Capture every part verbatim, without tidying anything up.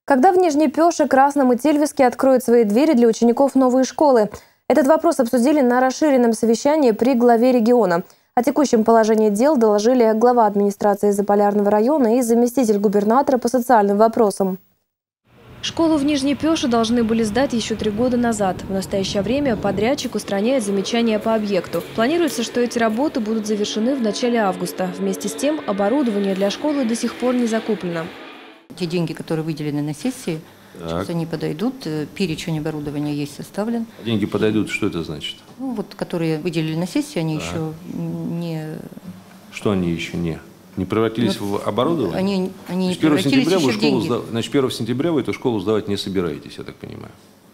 Когда в Нижней Пёше, Красном и Тельвиске откроют свои двери для учеников новые школы? Этот вопрос обсудили на расширенном совещании при главе региона. О текущем положении дел доложили глава администрации Заполярного района и заместитель губернатора по социальным вопросам. Школу в Нижней Пёше должны были сдать еще три года назад. В настоящее время подрядчик устраняет замечания по объекту. Планируется, что эти работы будут завершены в начале августа. Вместе с тем, оборудование для школы до сих пор не закуплено. Те деньги, которые выделены на сессии, сейчас они подойдут. Перечень оборудования есть составлен. Деньги подойдут, что это значит? Ну, вот, которые выделили на сессии, они так. еще не... Что они еще не? Не превратились вот в оборудование? Они, они не превратились еще в деньги. Сдав... Значит, первого сентября вы эту школу сдавать не собираетесь, я так понимаю.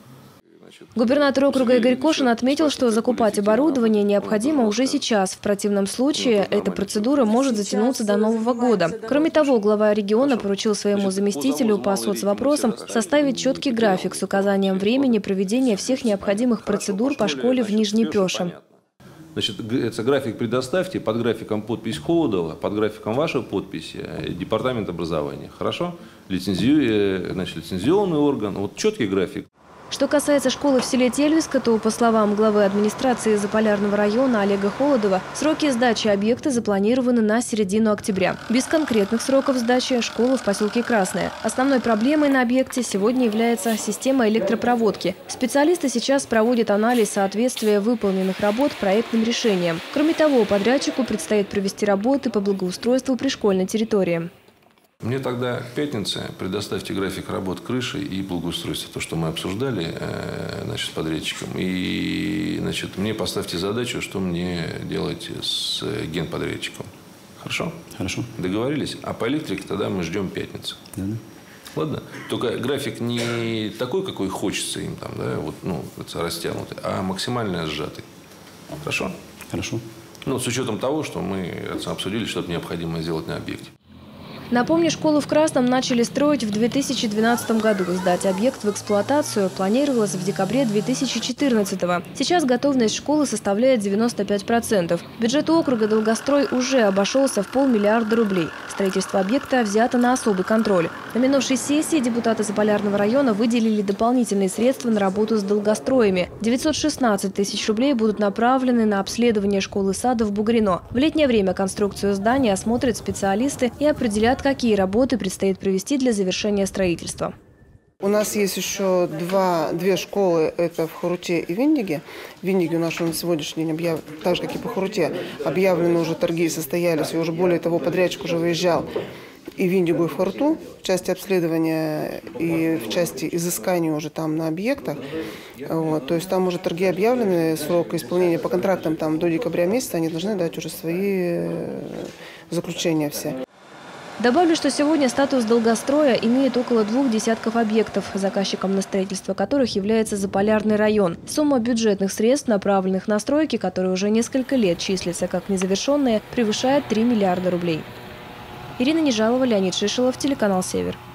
Губернатор округа Игорь Кошин отметил, что закупать оборудование необходимо уже сейчас. В противном случае эта процедура может затянуться до Нового года. Кроме того, глава региона поручил своему заместителю по соцвопросам составить четкий график с указанием времени проведения всех необходимых процедур по школе в Нижней Пёше. Значит, это график предоставьте, под графиком подпись Холодова, под графиком ваша подпись департамент образования. Хорошо? Лицензию, значит, лицензионный орган. Вот четкий график. Что касается школы в селе Тельвиска, то, по словам главы администрации Заполярного района Олега Холодова, сроки сдачи объекта запланированы на середину октября. Без конкретных сроков сдачи школы в поселке Красное. Основной проблемой на объекте сегодня является система электропроводки. Специалисты сейчас проводят анализ соответствия выполненных работ проектным решениям. Кроме того, подрядчику предстоит провести работы по благоустройству пришкольной территории. Мне тогда к пятнице предоставьте график работ крыши и благоустройства, то, что мы обсуждали, значит, с подрядчиком. И, значит, мне поставьте задачу, что мне делать с генподрядчиком. Хорошо? Хорошо. Договорились? А по электрике тогда мы ждем пятницу. Да, да. Ладно? Только график не такой, какой хочется им, там, да, вот, ну, растянутый, а максимально сжатый. Хорошо? Хорошо. Ну, с учетом того, что мы обсудили, что необходимо сделать на объекте. Напомню, школу в Красном начали строить в две тысячи двенадцатом году. Сдать объект в эксплуатацию планировалось в декабре две тысячи четырнадцатого. Сейчас готовность школы составляет девяносто пять процентов. Бюджет округа «Долгострой» уже обошелся в полмиллиарда рублей. Строительство объекта взято на особый контроль. На минувшей сессии депутаты Заполярного района выделили дополнительные средства на работу с долгостроями. девятьсот шестнадцать тысяч рублей будут направлены на обследование школы-сада в Бугрино. В летнее время конструкцию здания осмотрят специалисты и определят, какие работы предстоит провести для завершения строительства. У нас есть еще два, две школы, это в Хуруте и Виндиге. В Виндиге у нас на сегодняшний день, объяв... так же как и по Хуруте, объявлены уже торги, состоялись, и уже более того, подрядчик уже выезжал и в Виндигу, и в Хурту в части обследования и в части изыскания уже там на объектах. Вот, то есть там уже торги объявлены, срок исполнения по контрактам там до декабря месяца, они должны дать уже свои заключения все. Добавлю, что сегодня статус долгостроя имеет около двух десятков объектов, заказчиком на строительство которых является Заполярный район. Сумма бюджетных средств, направленных на стройки, которые уже несколько лет числятся как незавершенные, превышает три миллиарда рублей. Ирина Нежалова, Леонид Шишелов, телеканал «Север».